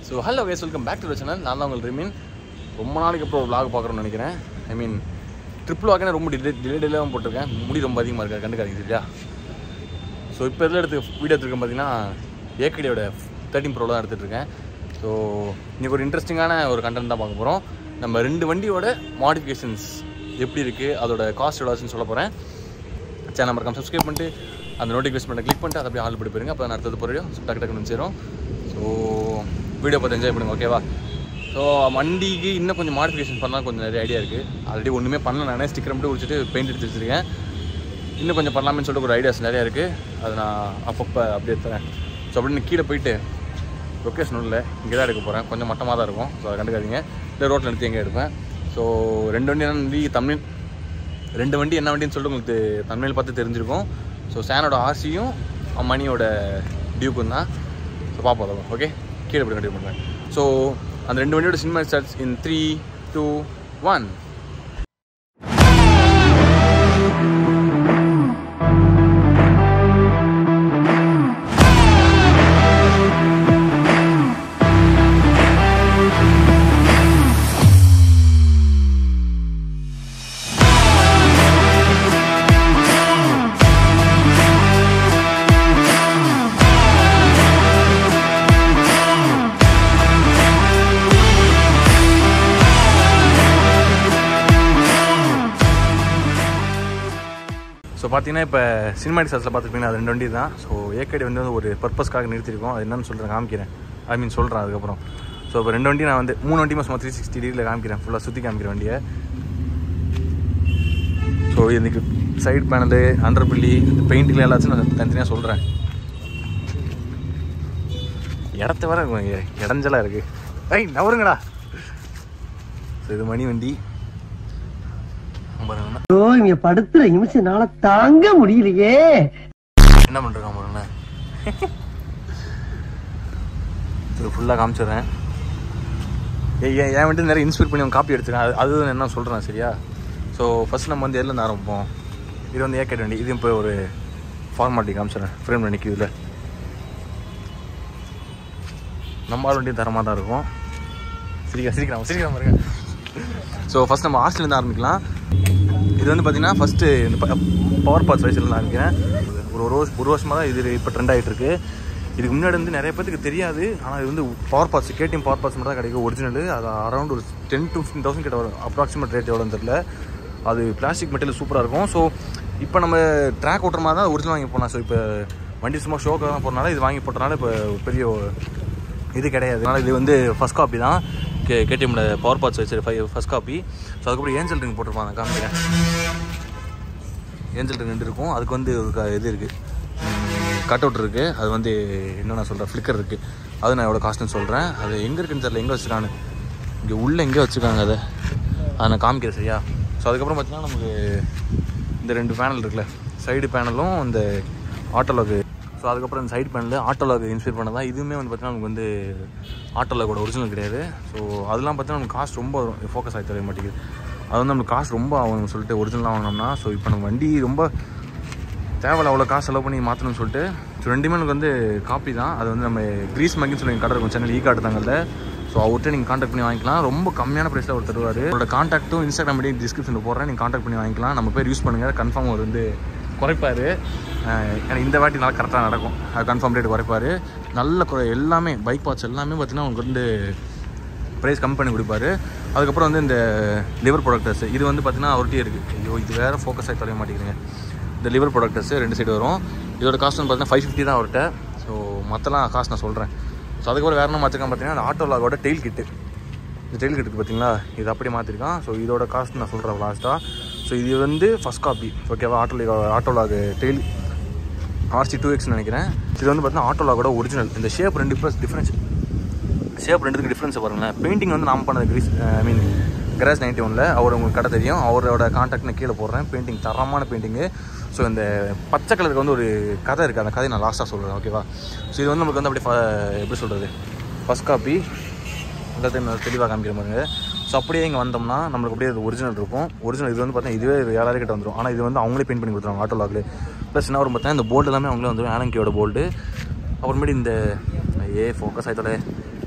So hello guys, welcome back to the channel. நான் தான் உங்கள் ரிமீன். ரொம்ப நாளைக்கு அப்புறம் vlog பார்க்குறோன்னு நினைக்கிறேன். ஐ மீன் ட்ரிப் vlogனா ரொம்ப டிலேலாம் போட்டிருக்கேன். முடி ரொம்ப அதிகமாக இருக்கா, கண்டுக்காதீங்க சரியா. ஸோ இப்போ இதில் வீடியோ எடுத்துருக்கேன் பார்த்தீங்கன்னா ஏகடியோட 13 Pro தான் எடுத்துகிட்ருக்கேன். ஸோ இன்றைக்கி ஒரு இன்ட்ரெஸ்டிங்கான ஒரு கண்டென்ட் தான் பார்க்க போகிறோம். நம்ம 2 வண்டியோட மாடிஃபிகேஷன்ஸ் எப்படி இருக்குது, அதோட காஸ்ட் எவ்வளோன்னு சொல்ல போகிறேன். சேனல் மறக்காம சப்ஸ்கிரைப் பண்ணிட்டு அந்த நோட்டிஃபிகேஷன் பண்ண கிளிக் பண்ணிட்டு அதை அப்படியே ஆள் படி போயிருங்க. அப்போ நான் அடுத்தது போகிறோம். ஸோ டக்கு டக்குன்னு சேரும். ஸோ வீடியோ பார்த்து என்ஜாய் பண்ணுங்க, ஓகேவா. ஸோ வண்டிக்கு இன்னும் கொஞ்சம் மாடிஃபிகேஷன் பண்ணால் கொஞ்சம் நிறைய ஐடியா இருக்குது. ஆல்ரெடி ஒன்றுமே பண்ணல, நானே ஸ்டிக்கர் மட்டும் குடிச்சிட்டு பெயிண்ட் எடுத்து வச்சுருக்கேன். இன்னும் கொஞ்சம் பண்ணலாம்னு சொல்லிட்டு ஒரு ஐடியாஸ் நிறையா இருக்குது. அதை நான் அப்பப்போ அப்படியே தரேன். ஸோ அப்படின்னு கீழே போயிட்டு லொக்கேஷன் இல்லை, இங்கே தான் எடுக்க போகிறேன். கொஞ்சம் மட்டமாக தான் இருக்கும். ஸோ அதை கண்டுக்காதீங்க. இல்லை ரோட்டில் நிறுத்தி எங்கே எடுப்பேன். ஸோ 2 வண்டி என்ன தமிழ் 2 வண்டி என்ன வண்டின்னு சொல்லிட்டு உங்களுக்கு தமிழில் பார்த்து தெரிஞ்சிருக்கும். ஸோ சேனோட ஆர்சியும் மணியோட டியூக்கும் தான். ஸோ பார்ப்போம் அதை, ஓகே. கீழே போய் கண்டிப்பாக பண்ணுறேன். ஸோ அந்த 2 வண்டியோட சினிமா ஸ்டார்ட்ஸ் இன் 3, 2, 1. ஸோ பார்த்தீங்கன்னா இப்போ சினிமாட்டிக் சார்ஸில் பார்த்துருப்பீங்கன்னா அது 2 வண்டி தான். ஸோ ஏகடி வந்து ஒரு பர்பஸ்க்காக நிறுத்திருக்கோம். அது என்னன்னு சொல்கிறேன், காமிக்கிறேன். சொல்கிறேன் அதுக்கப்புறம். ஸோ இப்போ 2 வண்டி நான் வந்து 3 வண்டியுமே சும்மா 360 டிகிரியில் காமிக்கிறேன். ஃபுல்லாக சுற்றி காமிக்கிற வண்டியை. ஸோ இன்றைக்கி சைட் பேனலு, அண்டர் பில்லி, இந்த பெயிண்டில் எல்லாச்சும் நான் தனித்தனியாக சொல்கிறேன். இடத்த வர இடஞ்சலாக இருக்குது. நவருங்கடா. ஸோ இது மணி வண்டி. இங்க படுத்துற நிமிஷம்னால தாங்க முடியலையே. என்ன பண்றேன் பாருங்க. இது ஃபுல்லாக காமிச்சிடுறேன். ஏன் வந்துட்டு நிறைய இன்ஸ்பைர் பண்ணி அவங்க காப்பி எடுத்துருக்கேன். அது என்ன சொல்கிறேன் சரியா. ஸோ ஃபஸ்ட் நம்ம வந்து எதுலேருந்து ஆரம்பிப்போம். இது வந்து ஏகடி வண்டி. இது இப்போ ஒரு ஃபார்மாலிட்டி காமிச்சிடுறேன். ஃப்ரேம் வண்டிக்கு இதில் நம்ம ஆள் வண்டியும் தரமாக தான் இருக்கும். சிரிக்கலாம் பாருங்க. ஸோ ஃபஸ்ட் நம்ம ஹாஸ்டல்லேருந்து ஆரம்பிக்கலாம். இது வந்து பார்த்தீங்கன்னா ஃபஸ்ட்டு இந்த பவர் பார்ட்ஸ் வைஸ்லேருந்து ஆரம்பிக்கிறேன். ஒரு வருஷமாக தான் இது இப்போ ட்ரெண்ட் ஆகிட்டு இருக்கு. இதுக்கு முன்னாடி வந்து நிறைய பேருக்கு தெரியாது. ஆனால் இது வந்து power parts, KTM power parts மட்டும் தான் கிடைக்கும் ஒரிஜினல். அது அரௌண்ட் ஒரு 10 to 15,000 கிட்ட வரும். அப்ராக்சிமேட் ரேட் எவ்வளோன்னு தெரியல. அது பிளாஸ்டிக் மெட்டீரியல் சூப்பராக இருக்கும். ஸோ இப்போ நம்ம ட்ராக் ஓட்டுற மாதிரி தான் ஒரிஜினல் வாங்கி போனால். ஸோ இப்போ வண்டி சும்மா ஷோக்காக தான் போகிறனால இது வாங்கி போட்டனால இப்போ பெரிய இது கிடையாது. அதனால் இது வந்து ஃபஸ்ட் காப்பி தான். கேடிஎம்மோட பவர் பார்ட்ஸ் வச்சு ஃபஸ்ட் காப்பி. ஸோ அதுக்கப்புறம் ஏஞ்சல் ரிங் போட்டிருப்பாங்க, காமிக்கிறேன். ஏஞ்சல் ரிங் 2 இருக்கும். அதுக்கு வந்து இது இருக்குது, கட் அவுட் இருக்குது. அது வந்து என்ன நான் சொல்கிறேன், ஃப்ளிக்கர் இருக்குது. அது நான் எவ்வளோ காஸ்ட்னு சொல்கிறேன். அது எங்கே இருக்குன்னு தெரியல, எங்கே வச்சுருக்கான்னு. இங்கே உள்ளே எங்கே வச்சுருக்காங்க அதை நான் காமிக்கிறேன் சரியா. ஸோ அதுக்கப்புறம் பார்த்தீங்கன்னா நமக்கு இந்த 2 பேனல் இருக்குல்ல, சைடு பேனலும் இந்த ஆட்டோலாக். ஸோ அதுக்கப்புறம் இந்த சைடு பேனல் ஆட்டோலாக் இன்ஸ்பைர் பண்ண தான். இதுவுமே வந்து பார்த்தீங்கன்னா நமக்கு வந்து ஆட்டோலாக்கோட ஒரிஜினல் கிடையாது. ஸோ அதெல்லாம் பார்த்தீங்கன்னா நமக்கு காஸ்ட் ரொம்ப ஃபோக்கஸ் ஆகி தர மாட்டேங்குது. அது வந்து நம்மளுக்கு காசு ரொம்ப ஆகும்னு சொல்லிட்டு ஒரிஜினலாக வாங்கினோம்னா. ஸோ இப்போ நம்ம வண்டி ரொம்ப தேவையில்ல அவ்வளோ காசு செலவு பண்ணி மாற்றணும்னு சொல்லிட்டு. ஸோ 2மே எனக்கு வந்து காப்பி தான். அது வந்து நம்ம கிரீஸ் மங்கின்னு சொல்லி கடை இருக்கும், சென்னை காட்டு தாங்கல்ல. ஸோ அவர்கிட்ட நீங்கள் கான்டாக்ட் பண்ணி வாங்கிக்கலாம். ரொம்ப கம்மியான ப்ரைஸில் அவர் தருவார். அவரோட கான்டாக்ட்டும் இன்ஸ்டாகிராம் ஐடி டிஸ்கிரிப்ஷனில் போடுறேன், நீங்கள் கான்டாக்ட் பண்ணி வாங்கிக்கலாம். நம்ம பேர் யூஸ் பண்ணுங்கள், கன்ஃபார்ம் அவர் வந்து குறைப்பார். ஏன்னா இந்த வாட்டி நல்லா கரெக்டாக நடக்கும். அது கன்ஃபார்ம் ரேட் குறைப்பார். நல்ல எல்லாமே பைக் பார்ட்ஸ் எல்லாமே பார்த்தீங்கன்னா உங்களுக்கு வந்து ப்ரைஸ் கம்மி பண்ணி கொடுப்பாரு. அதுக்கப்புறம் வந்து இந்த லிவர் ப்ரொடக்டர்ஸ் இது வந்து பார்த்தீங்கன்னா அவர்கிட்டயே இருக்குது. ஐயோ இது வேறு ஃபோக்கஸ் ஆகி தொலைய மாட்டேங்கிறீங்க. இந்த லிவர் ப்ரொடக்டர்ஸ் 2 சைடு வரும். இதோட காஸ்ட் வந்து பார்த்தீங்கன்னா 550 தான் அவர்கிட்ட. ஸோ மற்றலாம் காஸ்ட் நான் சொல்கிறேன். ஸோ அதுக்கப்புறம் வேறு என்ன மாற்றிருக்கான் பார்த்தீங்கன்னா அந்த ஆட்டோலாகோட டெயில் கிட்டு. இந்த டெயில் கிட்டுக்கு பார்த்தீங்களா, இது அப்படி மாற்றிருக்கான். ஸோ இதோட காஸ்ட் நான் சொல்கிறேன் லாஸ்ட்டாக. ஸோ இது வந்து ஃபஸ்ட் காப்பி, ஓகேவா. ஆட்டோலாக் டெயில் RC2X நினைக்கிறேன். இது வந்து பார்த்தீங்கன்னா ஆட்டோலாகோட ஒரிஜினல். இந்த ஷேப் 2 டிஃப்ரென்ஸ், ஷேப் 2க்கு டிஃப்ரென்ஸை பாருங்களேன். பெயிண்டிங் வந்து நாம் பண்ணது கிராஸ் 91ல். அவர் உங்களுக்கு கடை தெரியும். அவரோட கான்டாக்ட் நான் கீழே போடுறேன். பெயிண்டிங் தரமான பெயிண்டிங்கு. ஸோ இந்த பச்சை கலருக்கு வந்து ஒரு கதை இருக்குது, அந்த கதையை நான் லாஸ்ட்டாக சொல்கிறேன், ஓகேவா. ஸோ இது வந்து நமக்கு வந்து அப்படியே எப்படி சொல்கிறது, ஃபஸ்ட் காப்பி எல்லாத்தையும் நான் தெளிவாக காமிக்கிற மாதிரிங்க. ஸோ அப்படியே இங்கே வந்தோம்னா நம்மளுக்கு அப்படியே அது ஒரிஜினல் இருக்கும். ஒரிஜினல் இது வந்து பார்த்தீங்கன்னா இதுவே 7000 கிட்ட வந்துடும். ஆனால் இது வந்து அவங்களே பெயிண்ட் பண்ணி கொடுத்துருவாங்க ஆட்டோலாக்ல. ப்ளஸ் என்ன வரும் பார்த்தீங்கன்னா இந்த போல்டு எல்லாமே அவங்களே வந்துடும், ஆலங்கியோட போல்டு. அப்புறமேட்டு இந்த ஃபோக்கஸ் ஆகிட்டோலே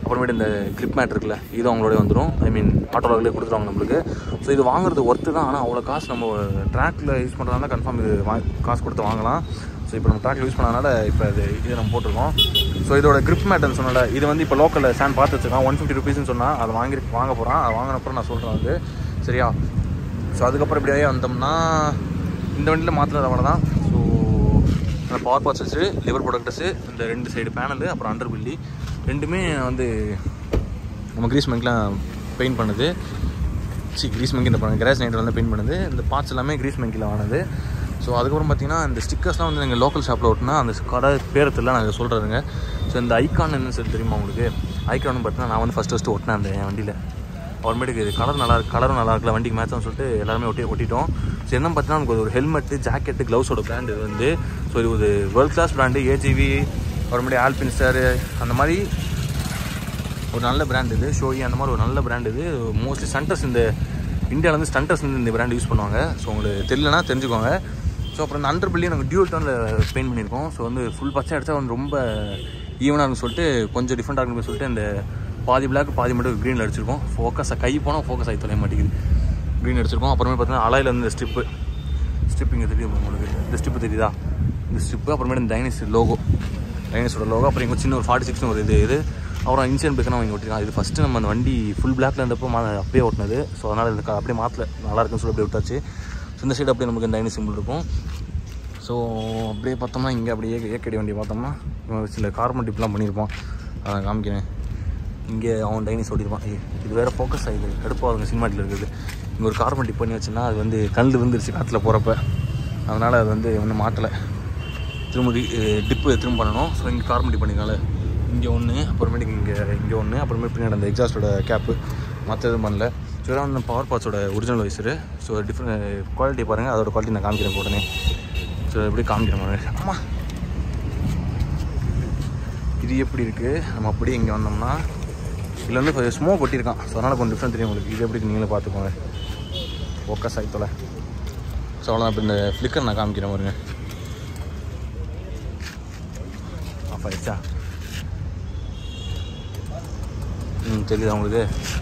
அப்புறமேட்டு இந்த கிரிப் மேட் இருக்குல்ல இது அவங்களோடய வந்துடும். ஐ மீன் ஆட்டோலாக்லேயே கொடுத்துருவாங்க நம்மளுக்கு. ஸோ இது வாங்குறது ஒர்த்து தான். ஆனால் அவ்வளோ காசு நம்ம ட்ராக்கில் யூஸ் பண்ணுறதுனால கன்ஃபார்ம் இது காசு கொடுத்து வாங்கலாம். ஸோ இப்போ நம்ம ட்ராக்கில் யூஸ் பண்ணனால இப்போ இது நம்ம போட்டிருக்கோம். ஸோ இதோட கிரிப் மேட்டுன்னு சொன்னால இது வந்து இப்போ லோக்கலில் ஸ்டாண்ட் பார்த்து வச்சுருக்கான். 150 rupeesன்னு சொன்னால் அதை வாங்க போகிறான். அதை வாங்கினப்பறம் நான் சொல்கிறேன் அது சரியா. ஸோ அதுக்கப்புறம் இப்படியே வந்தோம்னா இந்த வண்டியில் மாற்றுறது அவ்வளோ தான். ஸோ அந்த பவர் பார்ட்ஸ் வச்சு லிவர் ப்ரொடக்டர்ஸு, இந்த 2 சைடு பேனலு, அப்புறம் அண்டர் பில்லி ரெண்டுமே வந்து நம்ம கிரீஸ் மெங்கிலாம் பெயிண்ட் பண்ணுது. கிரீஸ் மெங்கில் பண்ண கிராஸ் நைட்டில் வந்து பெயிண்ட் பண்ணுது. இந்த பார்ட்ஸ் எல்லாமே கிரீஸ் மெங்கில் வாங்கினது. ஸோ அதுக்கப்புறம் பார்த்தீங்கன்னா இந்த ஸ்டிக்கர்ஸ்லாம் வந்து எங்கள் லோக்கல் ஷாப்பில் ஓட்டினா அந்த கடை பேரத்தில் நான் சொல்கிறேங்க. ஸோ இந்த ஐக்கான் என்னன்னு சொல்லி தெரியுமா உங்களுக்கு? ஐக்கான் பார்த்தீங்கன்னா நான் வந்து ஃபஸ்ட்டு ஓட்டினேன் அந்த என் வண்டியில். அப்புறமேட்டுக்கு இது கலரும் நல்லா இருக்கல, வண்டிக்கு மேட்ச்னு சொல்லிட்டு எல்லாருமே ஒட்டிட்டோம். ஸோ என்ன பார்த்தீங்கன்னா நமக்கு ஒரு ஹெல்மெட்டு, ஜாக்கெட்டு, க்ளவுஸோட பிராண்டு இது வந்து. ஸோ இது ஒரு வேர்ல்ட் கிளாஸ் பிராண்டு. ஏஜிவி, அப்புறமேட்டு ஆல்பின்ஸ்டார், அந்த மாதிரி ஒரு நல்ல பிராண்ட் இது. ஷோயி அந்த மாதிரி ஒரு நல்ல பிராண்ட் இது. மோஸ்ட்லி ஸ்டண்டர்ஸ் இந்த இந்தியாவிலேருந்து ஸ்டண்டர்ஸ் வந்து இந்த பிராண்ட் யூஸ் பண்ணுவாங்க. ஸோ உங்களுக்கு தெரியலனா தெரிஞ்சுக்கோங்க. ஸோ அப்புறம் இந்த அண்டர் பில்லையும் நாங்கள் டியூல் டோனில் பெயிண்ட் பண்ணியிருக்கோம். ஸோ வந்து ஃபுல் பச்சை அடித்தா வந்து ரொம்ப ஈவனாக இருக்குன்னு சொல்லிட்டு கொஞ்சம் டிஃப்ரெண்ட்டாக இருக்குன்னு சொல்லிட்டு இந்த பாதி பிளாக் பாதி மட்டும் க்ரீனில் அடிச்சிருக்கோம். கை போனால் ஃபோக்கஸ் ஆகி தொலைய மாட்டேங்குது. க்ரீன் அடிச்சிருக்கோம். அப்புறமே பார்த்தீங்கன்னா அலையில் வந்து இந்த ஸ்ட்ரிப்பு இங்கே தெரியும் உங்களுக்கு. இந்த ஸ்ட்ரிப்பு தெரியுதா? இந்த ஸ்ட்ரிப்பு, அப்புறமேட்டு இந்த டைனஸோட லோகோ, அப்புறம் இங்கே சின்ன ஒரு 46 ஒரு இது அப்புறம் இன்சியன் பிரேக் நான் இங்கே ஓட்டிருக்கான். இது ஃபஸ்ட்டு நம்ம அந்த வண்டி ஃபுல் பிளாக்ல இருந்தப்போ அப்பயே ஓட்டினது. ஸோ அதனால் இந்த அப்படியே மாற்றல, நல்லா இருக்குன்னு சொல்லி அப்படியே விட்டாச்சு. ஸோ இந்த சைடு அப்படியே நமக்கு டைனி சிம்பிள் இருக்கும். ஸோ அப்படியே பார்த்தோம்னா இங்கே அப்படியே ஏக்கடி வண்டி பார்த்தோம்னா சில கார்பன் டிப்லாம் பண்ணியிருப்போம். அதை காமிக்கிறேன். இங்கே அவன் டைனிஸ் ஓட்டிருப்பான். இது வேறு ஃபோக்கஸ் ஆகிடுது, கடுப்பாகுங்க சினிமாட்டில் இருக்குது. இங்கே ஒரு கார்பன் டிப் பண்ணி வச்சுன்னா அது வந்து கல் விழுந்துருச்சு காற்றுல போகிறப்ப. அதனால் அது வந்து ஒன்றும் மாட்டலை. திரும்ப திரும்ப பண்ணணும். ஸோ இங்கே கார்பன் டிப் பண்ணினால இங்கே ஒன்று, அப்புறமேட்டுக்கு இங்கே ஒன்று, அப்புறமேட்டு பின்னாடி அந்த எக்ஸாஸ்டோட கேப்பு மற்ற எதுவும் பண்ணல. ஸோ இதான் வந்து பவர் பார்ட்ஸோட original visor. So different quality பாருங்கள், அதோட குவாலிட்டி நான் காமிக்கிறேன் உடனே. ஸோ எப்படி காமிக்கிறேன் பாருங்கள். ஆமாம், இது எப்படி இருக்குது? நம்ம அப்படியே இங்கே வந்தோம்னா இதில் வந்து கொஞ்சம் ஸ்மோக் ஒட்டியிருக்கான். ஸோ அதனால் கொஞ்சம் டிஃப்ரெண்ட் தெரியும் உங்களுக்கு. இது எப்படி நீங்களே பார்த்துக்கோங்க. ஃபோக்கஸ் ஆகித்தோல. ஸோ அவ்வளோதான். இப்போ இந்த ஃப்ளிக்கர் நான் காமிக்கிறேன் பாருங்க. ஆஃப் ஆயிடுச்சா? தெரியுதா உங்களுக்கு?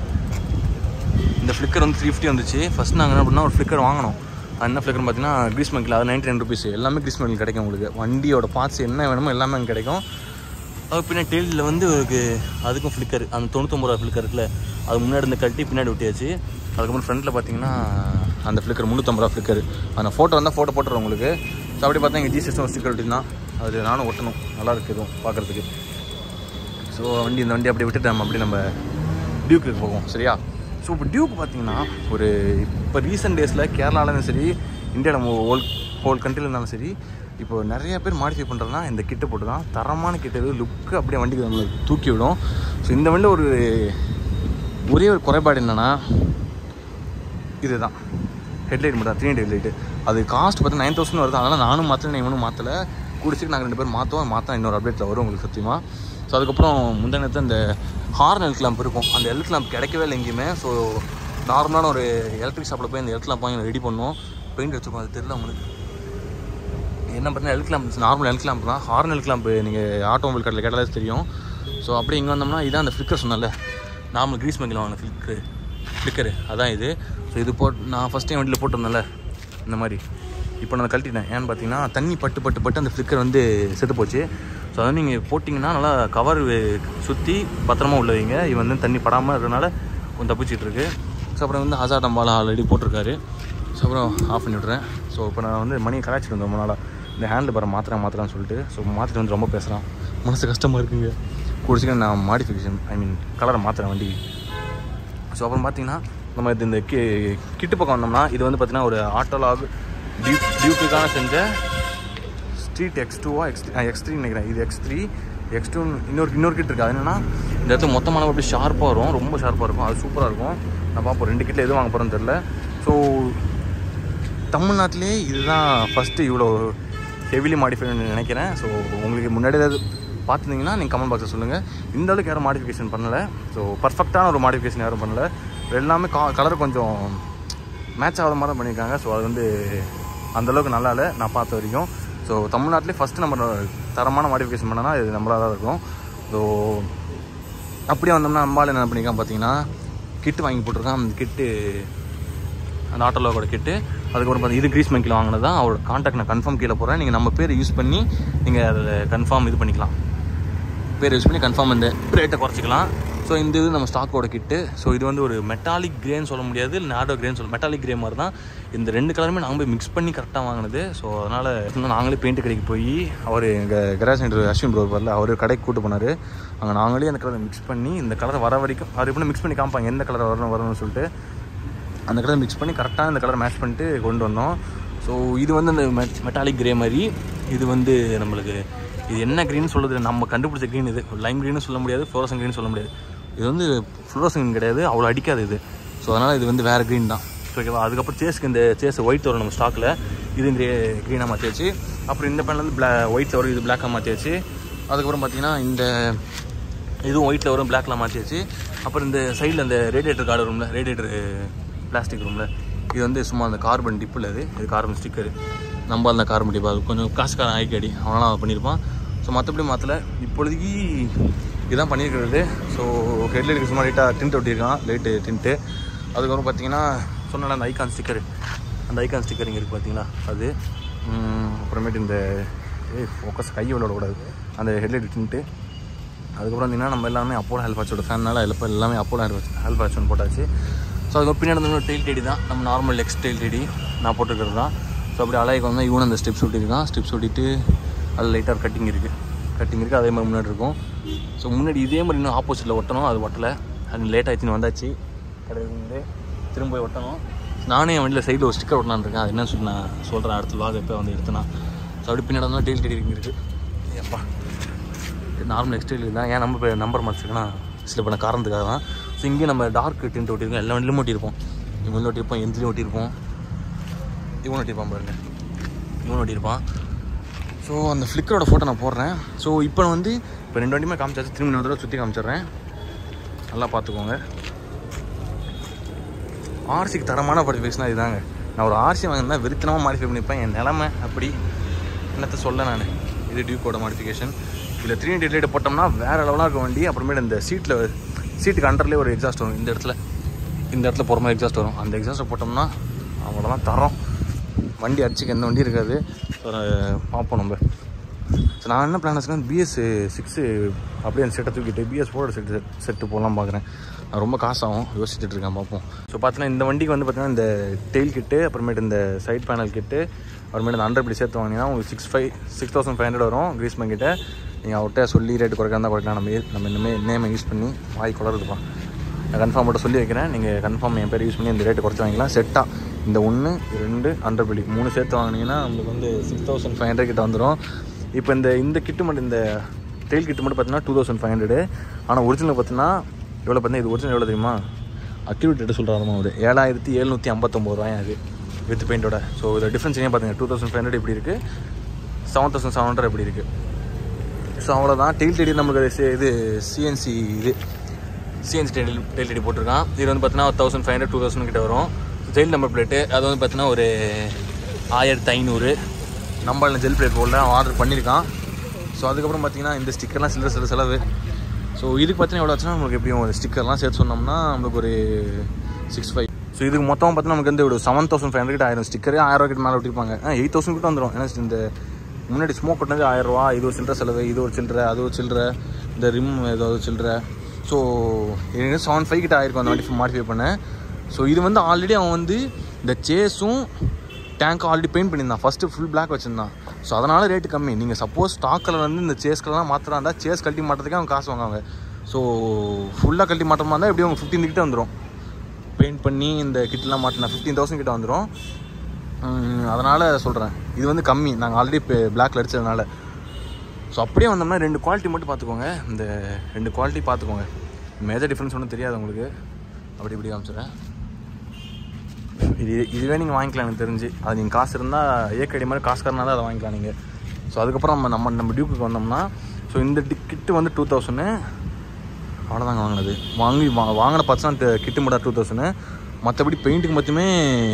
இந்த ஃப்ளிக்கர் வந்து 350 வந்துச்சு. ஃபஸ்ட் நாங்கள் என்ன பண்ணால் ஒரு ஃப்ளிக்கர் வாங்கினோம். என்ன ஃப்ளிக்கர்னு பார்த்தீங்கன்னா கிரீஸ் மெங்கில். அது 99 rupees. எல்லாமே கிரீஸ் மெங்கில் கிடைக்கும் உங்களுக்கு. வண்டியோட பார்ட்ஸ் என்ன வேணுமோ எல்லாமே அங்கே கிடைக்கும். அது பின்னாடி டெயிலில் வந்து ஒரு அதுக்கும் ஃப்ளிக்கர், அந்த 99 ரூபா ஃப்ளிக்கர் இருக்குல்ல, அது முன்னாடி இந்த கட்டி பின்னாடி ஒட்டியாச்சு. அதுக்கப்புறம் ஃப்ரண்ட்டில் பார்த்தீங்கன்னா அந்த ஃப்ளிக்கர் 350 ரூபா ஃப்ளிக்கர். அந்த ஃபோட்டோ வந்தால் ஃபோட்டோ போட்டுறோம் உங்களுக்கு. ஸோ அப்படி பார்த்தா எங்கள் G91 ஸ்டிக்கர் ஒட்டினா அது நானும் ஒட்டணும், நல்லாயிருக்கு இதுவும் பார்க்குறதுக்கு. ஸோ இந்த வண்டி அப்படியே விட்டுட்டு நம்ம டியூக்கு போவோம் சரியா. ஸோ இப்போ டியூக் பார்த்தீங்கன்னா ஒரு இப்போ ரீசெண்ட் டேஸில் கேரளாவிலும் சரி, இந்தியாவில் நம்ம ஹோல் கண்ட்ரியில் இருந்தாலும் சரி, இப்போ நிறைய பேர் மாடிஃபை பண்ணுறதுனா இந்த கிட்டை போட்டு தான். தரமான கிட்ட இது லுக்கு அப்படியே வண்டிக்கு நம்மளுக்கு தூக்கி விடும். ஸோ இந்த வண்டியில் ஒரே ஒரு குறைபாடு என்னென்னா இதுதான், ஹெட்லைட் மட்டும் தான், 3D ஹெட்லைட்டு. அது காஸ்ட் பார்த்து 9000 வருது. அதனால் நானும் மாற்றலை, இவனும் மாற்றலை. கூடிச்சிட்டு நாங்கள் 2 பேர் மாற்றா இன்னொரு அப்டேட்டில் வரும் உங்களுக்கு சத்தியமாக. ஸோ அதுக்கப்புறம் முந்தினத்தை இந்த ஹார்ன் எல் கிளாம்ப் இருக்கும். அந்த எல் கிளாம்ப் கிடைக்கவே இல்லை எங்கேயுமே. ஸோ நார்மலான ஒரு எலக்ட்ரிக் ஷாப்பில் போய் அந்த எல் கிளாம்ப் வாங்கி ரெடி பண்ணுவோம். பெயிண்ட் வச்சுருக்கோம். அது தெரியல உங்களுக்கு என்ன பார்த்தீங்கன்னா L clamp normal L clamp தான். ஹார்ன் எல் கிளாம்ப் நீங்கள் ஆட்டோமொபைல் கடையில் கேட்டாலே தெரியும். ஸோ அப்படியே இங்கே வந்தோம்னா இதான் அந்த ஃப்ளிக்கர் சொன்னால, நார்மல் கிரீஸ் மெங்கில் வாங்கின ஃப்ளிக்கரு அதான் இது. ஸோ இது நான் ஃபஸ்ட் டைம் வண்டியில் போட்டிருந்தேன்ல இந்த மாதிரி. இப்போ நான் கழட்டிட்டேன். ஏன்னு பார்த்தீங்கன்னா தண்ணி பட்டு அந்த ஃப்ளிக்கர் வந்து செத்து போச்சு. ஸோ அதை நீங்கள் போட்டிங்கன்னா நல்லா கவர் சுற்றி பத்திரமா உள்ள வைங்க. இது வந்து தண்ணி படாமல் இருக்கிறதுனால கொஞ்சம் தப்பிச்சிட்ருக்கு. ஸோ அப்புறம் வந்து ஹசார்ட் அம்பால் ஆல்ரெடி போட்டிருக்காரு. ஸோ அப்புறம் ஆஃப் பண்ணி விட்றேன். ஸோ இப்போ நான் வந்து மணியை கலாச்சிட்டு வந்தேன் ரொம்ப நாளாக. இந்த ஹேண்டில் பார் மாத்திரான்னு சொல்லிட்டு. ஸோ மாற்றிட்டு வந்து ரொம்ப பேசுகிறான், மனசு கஷ்டமாக இருக்குங்க. குடிச்சிக்க நான் மாடிஃபிகேஷன் கலரை மாற்றுறேன் வண்டி. ஸோ அப்புறம் பார்த்தீங்கன்னா நம்ம இந்த கிட்டு பக்கம் வந்தோம்னா இது வந்து பார்த்தீங்கன்னா ஒரு ஆட்டோலாக் டியூக்குக்கான செஞ்ச ஸ்ட்ரீட் X2 X3 நினைக்கிறேன். இது X2 இன்னொரு கிட் இருக்குது. அது என்னென்னா இந்த இடத்துல மொத்தமான அப்படியே ஷார்ப்பாக வரும், ரொம்ப ஷார்ப்பாக இருக்கும். அது சூப்பராக இருக்கும். நான் பார்ப்போம் 2 கிட்டில் எது வாங்க போகிறேன்னு தெரில. ஸோ தமிழ்நாட்டிலே இதுதான் ஃபஸ்ட்டு இவ்வளோ ஹெவிலி மாடிஃபைன்னு நினைக்கிறேன். ஸோ உங்களுக்கு முன்னாடி ஏதாவது பார்த்துருந்தீங்கன்னா நீங்கள் கமெண்ட் பாக்ஸில் சொல்லுங்கள். இந்த அளவுக்கு யாரும் மாடிஃபிகேஷன் பண்ணலை. ஸோ பர்ஃபெக்டான ஒரு மாடிஃபிகேஷன் யாரும் பண்ணலை. எல்லாமே கலர் கொஞ்சம் மேட்ச் ஆகாத மாதிரி தான் பண்ணியிருக்காங்க. ஸோ அது வந்து அந்தளவுக்கு நல்லா இல்லை நான் பார்த்த வரைக்கும். ஸோ தமிழ்நாட்டிலே ஃபஸ்ட்டு நம்ம தரமான மாடிஃபிகேஷன் பண்ணனா இது நம்மளாக தான் இருக்கும். ஸோ அப்படியே வந்தோம்னா அம்பாள் என்ன பண்ணியிருக்கான் பார்த்தீங்கன்னா கிட்டு வாங்கி போட்டிருக்கான். அந்த கிட்டு அந்த ஆட்டோலோட கிட்டு. அதுக்கப்புறம் பார்த்தீங்கன்னா இது கிரீஸ் மைக்கில் வாங்கினது தான். அவரோட கான்டாக்ட் நான் கன்ஃபார்ம் கீழே போகிறேன். நீங்கள் நம்ம பேர் யூஸ் பண்ணி நீங்கள் அதில் கன்ஃபார்ம் இது பண்ணிக்கலாம். பேர் யூஸ் பண்ணி கன்ஃபார்ம் இந்த ரேட்டை குறைச்சிக்கலாம். ஸோ இந்த இது நம்ம ஸ்டாக்கோட கிட்டு. ஸோ இது வந்து ஒரு மெட்டாலிக் கிரேன்னு சொல்ல முடியாது, இல்லை நாடோ கிரேன்னு சொல்ல, மெட்டாலிக் கிரே மாதிரி தான். இந்த 2 கலருமே நாங்கள் போய் மிக்ஸ் பண்ணி கரெக்டாக வாங்கினது. ஸோ அதனால் இன்னும் நாங்களே பெயிண்ட் கடைக்கு போய் அவர் எங்கள் கராஜ் சென்டர் அஸ்வின் ப்ரோ வரல, அவர் கடைக்கு கூட்டு போனார். அங்கே நாங்களே அந்த கலரை மிக்ஸ் பண்ணி இந்த கலரை வர வரைக்கும் அவர் எப்படி மிக்ஸ் பண்ணி காமிப்பாங்க எந்த கலர் வரணும்னு சொல்லிட்டு அந்த கலரை மிக்ஸ் பண்ணி கரெக்டாக இந்த கலரை மேட்ச் பண்ணிட்டு கொண்டு வந்தோம். ஸோ இது வந்து அந்த மெட்டாலிக் கிரே மாதிரி. இது வந்து நம்மளுக்கு இது என்ன க்ரீன் சொல்லுது, நம்ம கண்டுபிடிச்ச க்ரீன். இது லைம் க்ரீன்னு சொல்ல முடியாது, ஃப்ளோரசன் க்ரீன் சொல்ல முடியாது. இது வந்து ஃப்ளோரசன் க்ரீன் கிடையாது, அவ்வளோ அடிக்காது இது. ஸோ அதனால் இது வந்து வேறு க்ரீன் தான். ஓகேவா. அதுக்கப்புறம் சேஸ்க்கு இந்த சேஸ் ஒயிட் வரும் நம்ம ஸ்டாக்கில், இது க்ரீனாக மாற்றியாச்சு. அப்புறம் இந்த பேன்லேருந்து ஒயிட்டில் வரும், இது பிளாக்காக மாற்றியாச்சு. அதுக்கப்புறம் பார்த்திங்கன்னா இந்த இதுவும் ஒயிட்டில் வரும், பிளாக்கில் மாற்றியாச்சு. அப்புறம் இந்த சைடில் அந்த ரேடியேட்டர் கார்டு ரூமில், ரேடியேட்டர் பிளாஸ்டிக் ரூமில் இது வந்து சும்மா அந்த கார்பன் டிப்பில் இது கார்பன் ஸ்டிக்கரு. நம்ம அந்த கார்பன் டிப் அது கொஞ்சம் காசுக்கான ஆய்க்கடி அவனால் அவன் பண்ணியிருப்பான். ஸோ மற்றபடி மாற்றல இப்பொழுதைக்கு இதுதான் பண்ணியிருக்கிறது. ஸோ ஹெட்லைட்டுக்கு சும்மா லைட்டாக டிண்ட் ஒட்டியிருக்கான், லைட்டு டிண்ட்டு. அதுக்கப்புறம் பார்த்தீங்கன்னா சொன்னால அந்த ஐகான் ஸ்டிக்கரு, அந்த ஐகான் ஸ்டிக்கர் இங்கே இருக்குது பார்த்தீங்களா அது. அப்புறமேட்டு இந்த ஃபோக்கஸ் கையை விடக்கூடாது, அந்த ஹெட்லைட் டிண்ட்டு. அதுக்கப்புறம் பார்த்தீங்கன்னா நம்ம எல்லாமே அப்போலோ ஹெல்ப் வாட்சோட ஃபேனால் எல்லாமே அப்போலோ ஹெல்ப் வாட்ச் ஒன்று போட்டாச்சு. ஸோ அதுக்கு பின்னாடி வந்து டெயில் டெடி தான், நம்ம நார்மல் எக்ஸ் டெயில் டெடி நான் போட்டுக்கிறது தான். ஸோ அப்படி அலைக்கு வந்து இவனும் அந்த ஸ்டெப்ஸ் ஒட்டியிருக்கான். ஸ்டெப்ஸ் ஒட்டிட்டு அது லைட்டாக கட்டிங் இருக்குது, அதே மாதிரி முன்னாடி இருக்கும். ஸோ முன்னாடி இதே மாதிரி இன்னும் ஆப்போசிட்டில் ஒட்டணும், அது ஒட்டலை. அது லேட் ஆகிடுச்சின்னு வந்தாச்சு கடையிலேருந்து திரும்ப போய் ஒட்டணும். நானே என் வண்டியில் சைடில் ஒரு ஸ்டிக்கர் ஒட்டலான்னு இருக்கேன். அது என்ன சொல்லி நான் சொல்கிறேன் அடுத்த வாங்க எப்போ வந்து எடுத்தேன்னா. ஸோ அப்படி பின்னாடி வந்து டெயில் டெடி இருக்குது. எப்பா நார்மல் எக்ஸ்டெயில் தான், ஏன் நம்ம நம்பர் மாற்றிருக்கேன்னா சில பண்ண காரணத்துக்காக தான். ஸோ இங்கேயும் நம்ம டார்க் டிண்ட் ஒட்டியிருக்கோம், எல்லா வண்டியிலும் ஒட்டியிருப்போம். இவங்களும் ஒட்டியிருப்போம், எந்திலையும் ஒட்டியிருப்போம், இவன் ஒட்டியிருப்பான் பாருங்க, இவன் ஒட்டியிருப்பான். ஸோ அந்த ஃப்ளிக்கரோட ஃபோட்டோ நான் போடுறேன். ஸோ இப்போ வந்து இப்போ 2 வண்டியுமே காமிச்சாச்சு, திரும்பி 2 தடவை சுற்றி காமிச்சிட்றேன், நல்லா பார்த்துக்கோங்க. ஆர்சிக்கு தரமான மாடிஃபிகேஷனாக இதுதாங்க. நான் ஒரு ஆர்சி வாங்கினா வெறித்தனமாக மாடிஃபை பண்ணிப்பேன். என் நிலமை அப்படி என்னத்தை சொல்ல நான். இது டியூக்கோட மாடிஃபிகேஷன். இதில் 3D லைட் போட்டோம்னா வேறு லெவலாக இருக்க வண்டி. அப்புறமேட்டு இந்த சீட்டுக்கு அண்டர்லேயே ஒரு எக்ஸாஸ்ட் வரும், இந்த இடத்துல போகிற மாதிரி எக்ஸாஸ்ட் வரும். அந்த எக்ஸாஸ்ட்டை போட்டோம்னா அவ்வளோதான் தரோம். வண்டி அடிச்சுக்க எந்த வண்டி இருக்காது. பார்ப்போம் நம்ம. ஸோ நான் என்ன பிளான் வச்சுக்கேன், BS6 அப்படியே அந்த செட்டை தூக்கிட்டு BS4 செட்டு போடலாம் பார்க்குறேன். நான் ரொம்ப காசாகும், யோசிச்சுட்டு இருக்கேன், பார்ப்போம். ஸோ பார்த்தீங்கன்னா இந்த வண்டிக்கு வந்து பார்த்தீங்கன்னா இந்த டெயில் கிட்டு, அப்புறமேட்டு இந்த சைட் பேனல் கிட்டு, அப்புறமேட்டு இந்த அண்டர் பிடி சேர்த்து வாங்கினீங்கன்னா உங்களுக்கு 6500 வரும் கிரீஸ்மேன் கிட்ட. நீங்கள் அவர்கிட்ட சொல்லி ரேட்டு குறைக்கலாம் குறைக்கலாம். நம்ம இன்னுமே நேமை யூஸ் பண்ணி வாய் குளருதுப்பா. நான் கன்ஃபார்ம் மட்டும் சொல்லி வைக்கிறேன், நீங்கள் கன்ஃபார்ம் என் பேர் யூஸ் பண்ணி இந்த ரேட்டு குறைச்சி வாங்கிக்கலாம். செட்டாக இந்த 1 2 அண்டர் பிடி 3 சேர்த்து வாங்கினீங்கன்னா உங்களுக்கு வந்து 6500 கிட்ட வந்துடும். இப்போ இந்த கிட்டு மட்டும், இந்த டெயில் கிட்டு மட்டும் பார்த்தீங்கன்னா 2500. ஆனால் ஒரிஜினல் பார்த்தீங்கன்னா எவ்வளோ பார்த்தீங்கன்னா, இது ஒரிஜினல் எவ்வளோ தெரியுமா, அக்யூரேட் ரேட்டு சொல்கிறாருமா, ஒரு 7759 ரூபாய் அது வித் பெயிண்டோட. ஸோ இதில் டிஃப்ரென்ஸ் ஏன் பார்த்தீங்கன்னா 2500 எப்படி இருக்குது, 7700 எப்படி இருக்குது. ஸோ அவ்வளோதான். டெயில் டெடி நம்மளுக்கு இது சிஎன்சி டெயில் டெடி போட்டிருக்கான். இது வந்து பார்த்தீங்கன்னா 1500 2000 கிட்ட வரும். ஜெல் நம்பர் பிளேட்டு அது வந்து பார்த்தீங்கன்னா ஒரு 1500. நம்மள ஜெல் பிளேட் போடல ஆர்டர் பண்ணியிருக்கான். ஸோ அதுக்கப்புறம் பார்த்தீங்கன்னா இந்த ஸ்டிக்கர்லாம் சில செலவு. ஸோ இதுக்கு பார்த்தீங்கன்னா எவ்வளோ ஆச்சுன்னா நம்மளுக்கு எப்படியும் ஒரு ஸ்டிக்கர்லாம் சேர்த்து சொன்னோம்னா நம்மளுக்கு ஒரு 65. ஸோ இதுக்கு மொத்தம் பார்த்தீங்கன்னா நமக்கு வந்து ஒரு 7500 கிட்ட ஆயிரம். ஸ்டிக்கரே 1000 கிட்ட மேலே ஒட்டிருப்பாங்க. 8000 கிட்ட வந்துடும். ஏன்னா இந்த முன்னாடி ஸ்மோக் கொட்டினது 1000 ரூபா. இது ஒரு சில்லற செலவு, இது ஒரு சில்லற, அது ஒரு சில்லற, இந்த ரிம் ஏதாவது சில்லற. ஸோ எனக்கு 75 கிட்ட ஆயிருக்கும் அந்த வண்டி மாடிஃபை பண்ணேன். ஸோ இது வந்து ஆல்ரெடி அவன் வந்து இந்த சேஸும் டேங்க்கும் ஆல்ரெடி பெயிண்ட் பண்ணியிருந்தான். ஃபஸ்ட்டு ஃபுல் பிளாக் வச்சுருந்தான். ஸோ அதனால் ரேட்டு கம்மி. நீங்கள் சப்போஸ் ஸ்டாக் கலர் வந்து இந்த சேஸ் கலர்லாம் மாற்றுறா இருந்தால் சேஸ் கழட்டி மாட்டுறதுக்கே அவங்க காசு வாங்குவாங்க. ஸோ ஃபுல்லாக கழட்டி மாட்டுற மாதிரி இருந்தால் எப்படி அவங்க 15 கிட்ட வந்துடும். பெயிண்ட் பண்ணி இந்த கிட்டலாம் மாட்டினா 15000 கிட்ட வந்துடும். அதனால் சொல்கிறேன், இது வந்து கம்மி. நாங்கள் ஆல்ரெடி இப்போ பிளாக்ல அடித்ததுனால. ஸோ அப்படியே வந்தோம்னா 2 குவாலிட்டி மட்டும் பார்த்துக்கோங்க. இந்த 2 குவாலிட்டி பார்த்துக்கோங்க. மேஜர் டிஃப்ரென்ஸ் ஒன்றும் தெரியாது உங்களுக்கு. இப்படி காமிச்சிடுறேன். இதுவே நீங்கள் வாங்கிக்கலாம் எனக்கு தெரிஞ்சு. அது நீங்கள் காசு இருந்தால் ஏக்கடி மாதிரி காசுக்காரனா தான் அதை வாங்கிக்கலாம் நீங்கள். ஸோ அதுக்கப்புறம் நம்ம டியூக்கு வந்தோம்னா, ஸோ இந்த கிட்டு வந்து 2000 அவ்வளோதாங்க வாங்கினது. வாங்கின பார்ட்ஸ்லாம் கிட்டு மட்டும் 2000. மற்றபடி பெயிண்ட்டுக்கு மட்டுமே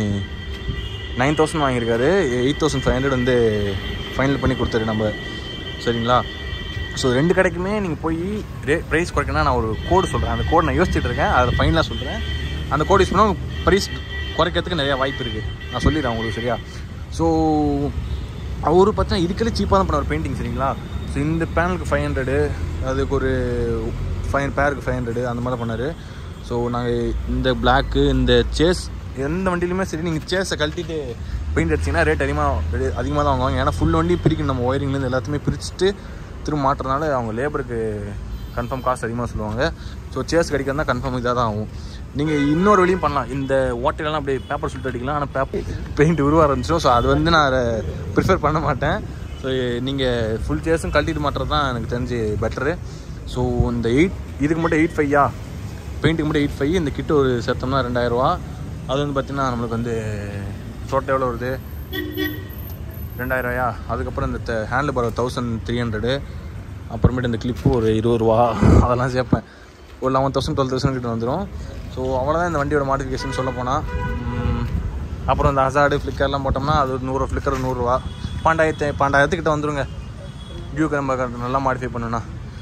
9000 வாங்கியிருக்காரு. 8500 வந்து ஃபைனல் பண்ணி கொடுத்தாரு நம்ம. சரிங்களா. ஸோ 2 கடைக்குமே நீங்கள் போய் ப்ரைஸ் குறைக்கணும்னா நான் ஒரு கோடு சொல்கிறேன். அந்த கோடு நான் யோசிச்சுட்டு இருக்கேன், அதை ஃபைனலாக சொல்கிறேன். அந்த கோடு யூஸ் பண்ணால் ப்ரைஸ் குறைக்கிறதுக்கு நிறையா வாய்ப்பு இருக்குது. நான் சொல்லிடுறேன் உங்களுக்கு சரியா. ஸோ அவர் பார்த்தீங்கன்னா இதுக்கெல்லாம் சீப்பாக தான் பண்ண ஒரு பெயிண்டிங் சரிங்களா. ஸோ இந்த பேனலுக்கு 500, அதுக்கு ஒரு 5 பேருக்கு 500 அந்த மாதிரி பண்ணார். ஸோ நாங்கள் இந்த பிளாக்கு இந்த சேஸ் எந்த வண்டியிலுமே சரி நீங்கள் சேஸை கழட்டிட்டு பெயிண்ட் அடிச்சிங்கன்னா ரேட் அதிகமாக தான் வாங்குவாங்க. ஏன்னா ஃபுல் வண்டி பிரிக்கணும், நம்ம ஒயரிங்லேருந்து எல்லாத்தையுமே பிரிச்சுட்டு திரும்ப மாட்டுறதுனால அவங்க லேபருக்கு கன்ஃபார்ம் காசு அதிகமாக சொல்லுவாங்க. ஸோ சேஸ் கடிக்கிறதா கன்ஃபார்ம் இதாக தான் ஆகும். நீங்கள் இன்னொரு வழியும் பண்ணலாம், இந்த ஓட்டையெல்லாம் அப்படியே பேப்பர் சுட்டு அடிக்கலாம், ஆனால் பெயிண்ட் உருவ ஆரம்பிச்சிடும். ஸோ அது வந்து நான் அதை ப்ரிஃபர் பண்ண மாட்டேன். ஸோ நீங்கள் ஃபுல் சேஸும் கழட்டிட்டு மாட்டுறது தான் எனக்கு தெரிஞ்சு பெட்டரு. ஸோ இந்த இதுக்கு மட்டும் 8,500 பெயிண்ட்டுக்கு மட்டும் 8,500. இந்த கிட்ட ஒரு சேர்த்தோம்னா 2000 ரூபா. அது வந்து பார்த்திங்கன்னா நம்மளுக்கு வந்து டோட்டல் எவ்வளோ வருது, 2000 ரூபாயா. அதுக்கப்புறம் இந்த ஹேண்டில் பார் 1300, அப்புறமேட்டு இந்த கிளிப்பு ஒரு 20 ரூபா, அதெல்லாம் சேர்ப்பேன். ஒரு 11,000 12,000 கிட்ட வந்துடும். ஸோ அவ்வளோதான் இந்த வண்டியோட மாடிஃபிகேஷன் சொல்ல போனால். அப்புறம் இந்த ஹசார்டு ஃப்ளிக்கர்லாம் போட்டோம்னா அது ஒரு 100 ஃப்ளிக்கர் 100 ரூபா, 12,000 கிட்ட வந்துடுங்க டியூ நம்ம நல்லா மாடிஃபை பண்ணுன்னா.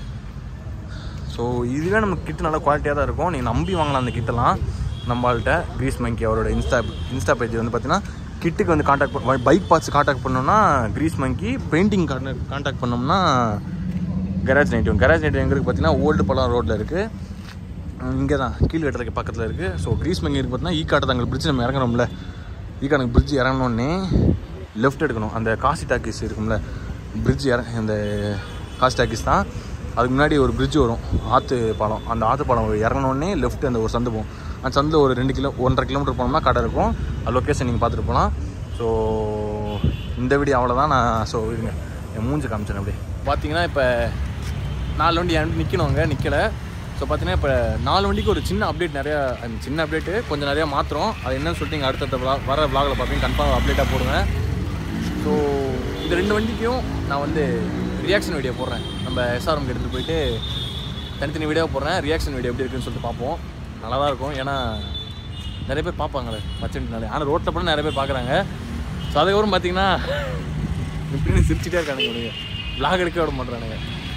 ஸோ இதுவே நமக்கு கிட்டு நல்லா குவாலிட்டியாக தான் இருக்கும். நீங்கள் நம்பி வாங்கலாம் அந்த கிட்டெல்லாம். நம்மள்கிட்ட கிரீஸ் மங்கி அவரோட இன்ஸ்டா பேஜ் வந்து பார்த்தீங்கன்னா கிட்டுக்கு வந்து காண்டாக்ட் பைக் பார்ட்ஸ் காண்டாக்ட் பண்ணோம்னா கிரீஸ் மங்கி, பெயிண்டிங் காண்டாக்ட் பண்ணோம்னா கராஜ் 91. கராஜ் 91 எங்களுக்கு பார்த்தீங்கன்னா ஓல்டு பழம் ரோட்டில் இருக்குது, இங்கே தான் கீழ்கட்டத்துக்கு பக்கத்தில் இருக்குது. ஸோ கிரீஸ் மங்கி இருக்குது பார்த்தீங்கன்னா ஈக்காட்டதாங்கல் பிரிட்ஜ் நம்ம இறங்குறோம்ல, ஈக்காட்டுக்கு பிரிட்ஜ் இறங்கினோடனே லெஃப்ட் எடுக்கணும். அந்த காசி டாக்கீஸ் இருக்கும்ல பிரிட்ஜ் இந்த காசி டாக்கீஸ் தான். அதுக்கு முன்னாடி ஒரு பிரிட்ஜ் வரும், ஆற்று பாலம். அந்த ஆற்று பாலம் இறங்கினோடனே லெஃப்ட் அந்த ஒரு சந்து போகும். அந்த சந்தில் ஒரு 1.5 கிலோமீட்டர் போனோம்னா கடை இருக்கும். அது லொக்கேஷன் நீங்கள் பார்த்துட்டு போகலாம். ஸோ இந்த வீடியோ அவ்வளோதான். நான் ஸோ இருங்க என் மூஞ்சி காமிச்சேன். அப்படி பார்த்தீங்கன்னா இப்போ 4 வண்டி நிற்கணுங்க, நிற்கலை. ஸோ பார்த்தீங்கன்னா இப்போ 4 வண்டிக்கு ஒரு சின்ன அப்டேட், சின்ன அப்டேட்டு கொஞ்சம் நிறையா மாத்திரம். அது என்னன்னு சொல்லிட்டு நீங்கள் அடுத்த வர விளாகில் பார்ப்பீங்க, கன்ஃபார்ம் அப்டேட்டாக போடுவேன். ஸோ இந்த 2 வண்டிக்கும் நான் வந்து ரியாக்ஷன் வீடியோ போடுறேன். நம்ம எஸ்ஆர்எம்க்கு எடுத்துகிட்டு போயிட்டு தனித்தனி வீடியோ போடுறேன். ரியாக்ஷன் வீடியோ எப்படி இருக்குன்னு சொல்லிட்டு பார்ப்போம். நல்லா தான் இருக்கும், ஏன்னா நிறைய பேர் பார்ப்பாங்களே மச்சன்ட்டுனாலே. ஆனால் ரோட்டில் போனால் நிறைய பேர் பார்க்குறாங்க. ஸோ அதுக்கப்புறம் பார்த்தீங்கன்னா இப்படின்னு சிரிச்சிட்டே இருக்கானுங்க, விளாக் எடுக்க விட மாட்டேறானுங்க.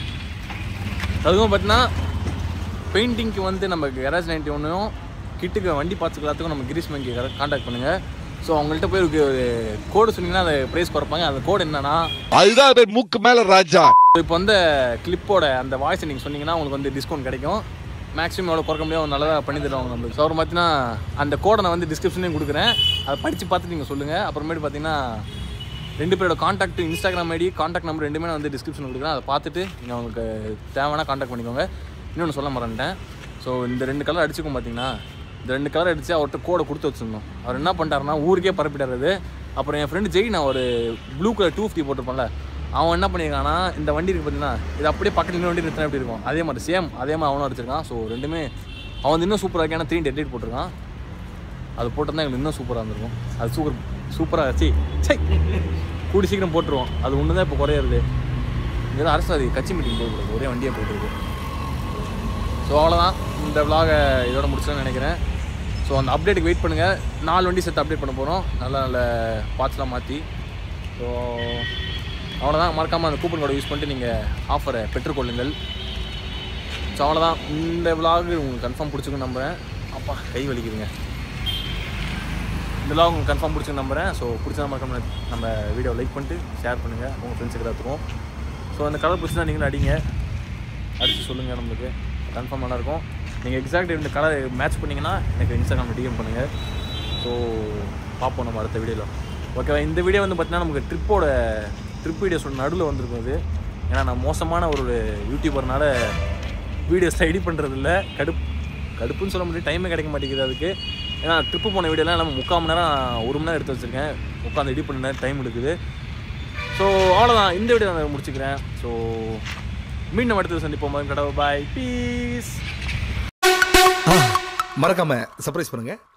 அதுவும் பார்த்தீங்கன்னா பெயிண்டிங்க்கு வந்து நம்ம கராஜ் 91 கிட்டுக்கு வண்டி பார்ட்ஸ் எல்லாத்துக்கும் நம்ம கிரீஸ் மங்கி காண்டாக்ட் பண்ணுங்கள். ஸோ அவங்கள்ட்ட போய் ஒரு கோடு சொன்னீங்கன்னா அதை ப்ரைஸ் குறைப்பாங்க. அந்த கோடு என்னன்னா அதுதான் மூக்கு மேலே ராஜா. இப்போ வந்து கிளிப்போட அந்த வாய்ஸ் நீங்கள் சொன்னீங்கன்னா உங்களுக்கு வந்து டிஸ்கவுண்ட் கிடைக்கும். மேக்ஸிமம் எவ்வளோ குறைக்க முடியும் நல்லதாக பண்ணி தருவாங்க நம்மளுக்கு. ஸோ அவர் பார்த்தீங்கன்னா அந்த கோடை நான் வந்து டிஸ்கிரிப்ஷன்லேயும் கொடுக்குறேன், அதை படித்து பார்த்துட்டு நீங்கள் சொல்லுங்கள். அப்புறமேட்டு பார்த்தீங்கன்னா 2 பேரோட contact, Instagram ID, contact number 2மே நான் வந்து டிஸ்கிரிப்ஷன் கொடுக்குறேன். அதை பார்த்துட்டு நீங்கள் உங்களுக்கு தேவையான காண்டாக்ட் பண்ணிக்கோங்க. இன்னொன்று சொல்ல மறந்துட்டேன். ஸோ இந்த 2 கலர் அடிச்சுக்கும் பார்த்தீங்கன்னா, இந்த 2 கலர் அடித்து அவர்கிட்ட கோடை கொடுத்து வச்சுருந்தோம். அவர் என்ன பண்ணிட்டாருன்னா ஊருக்கே பரப்பிட்டாரு. அப்புறம் என் ஃப்ரெண்டு ஜெய், நான் ஒரு ப்ளூ கலர் 250 போட்டிருப்பேன்ல, அவன் என்ன பண்ணியிருக்கான்னா இந்த வண்டி இருக்குது பார்த்தீங்கன்னா, இது அப்படியே பக்கத்தில் இன்னொரு வண்டி நிறுத்தினா எப்படி இருக்கும் அதே மாதிரி அவனும் அடிச்சிருக்கான். ஸோ 2மே அவன் இன்னும் சூப்பராக இருக்கு. ஏன்னா 3 டெட்லைட் போட்டிருக்கான். அது போட்டிருந்தா எங்களுக்கு இன்னும் சூப்பராக இருந்திருக்கும். அது சூப்பராக ஆச்சு. கூடி சீக்கிரம் போட்டுருவோம். அது ஒன்று தான் இப்போ குறையிறது. இங்கே தான் அரசு கட்சி மீட்டிங் போயிருக்கு, ஒரே வண்டியாக போயிட்டுருக்கு. ஸோ அவ்வளோதான், இந்த விலாகை இதோட முடிச்சுன்னு நினைக்கிறேன். ஸோ அந்த அப்டேட்டுக்கு வெயிட் பண்ணுங்கள். 4 வண்டி சேர்த்து அப்டேட் பண்ண போகிறோம், நல்ல பார்ட்ஸ்லாம் மாற்றி. ஸோ அவ்வளோதான், மறக்காமல் அந்த கூப்பன் கோடை யூஸ் பண்ணிட்டு நீங்கள் ஆஃபரை பெற்றுக்கொள்ளுங்கள். ஸோ அவ்வளோதான், இந்த விலாக் உங்களுக்கு கன்ஃபார்ம் பிடிச்சிக்குன்னு நம்புகிறேன். அப்பா கை வலிக்குதுங்க. இந்த விலாக் உங்களுக்கு கன்ஃபார்ம் பிடிச்சின்னு நம்புகிறேன். ஸோ பிடிச்சா மறக்காம நம்ம வீடியோ லைக் பண்ணிட்டு ஷேர் பண்ணுங்கள் உங்கள் ஃப்ரெண்ட்ஸுக்கு எல்லாத்துக்கும். ஸோ அந்த கலர் பிடிச்சினா நீங்களும் அடித்து சொல்லுங்கள், நம்மளுக்கு கன்ஃபார்ம் நல்லாயிருக்கும். நீங்கள் எக்ஸாக்ட் இந்த கலர் மேட்ச் பண்ணிங்கன்னா எனக்கு இன்ஸ்டாகிராமில் டிஎம் பண்ணுங்கள். ஸோ பார்ப்போம் நம்ம அடுத்த வீடியோவில். ஓகேவா? இந்த வீடியோ வந்து பார்த்தீங்கன்னா நமக்கு ட்ரிப் வீடியோஸோட நடுவில் வந்திருக்கும் இது. ஏன்னா நான் மோசமான ஒரு யூடியூபர்னால வீடியோஸ்லாம் எடிட் பண்ணுறது இல்லை. கடுப்புன்னு சொல்ல முடியாது, டைமே கிடைக்க மாட்டேங்குது அதுக்கு. ஏன்னா ட்ரிப்பு போன வீடியோலாம் நம்ம 3/4 மணி நேரம் 1 மணி நேரம் எடுத்து வச்சுருக்கேன். உட்காந்து எடிட் பண்ண டைம் எடுக்குது. ஸோ அவ்வளோதான், இந்த வீடியோ நான் முடிச்சுக்கிறேன். ஸோ மீண்டும் அடுத்தது சந்திப்போம். கடவுள் பாய், பீஸ். மறக்காம சர்ப்ரைஸ் பண்ணுங்க.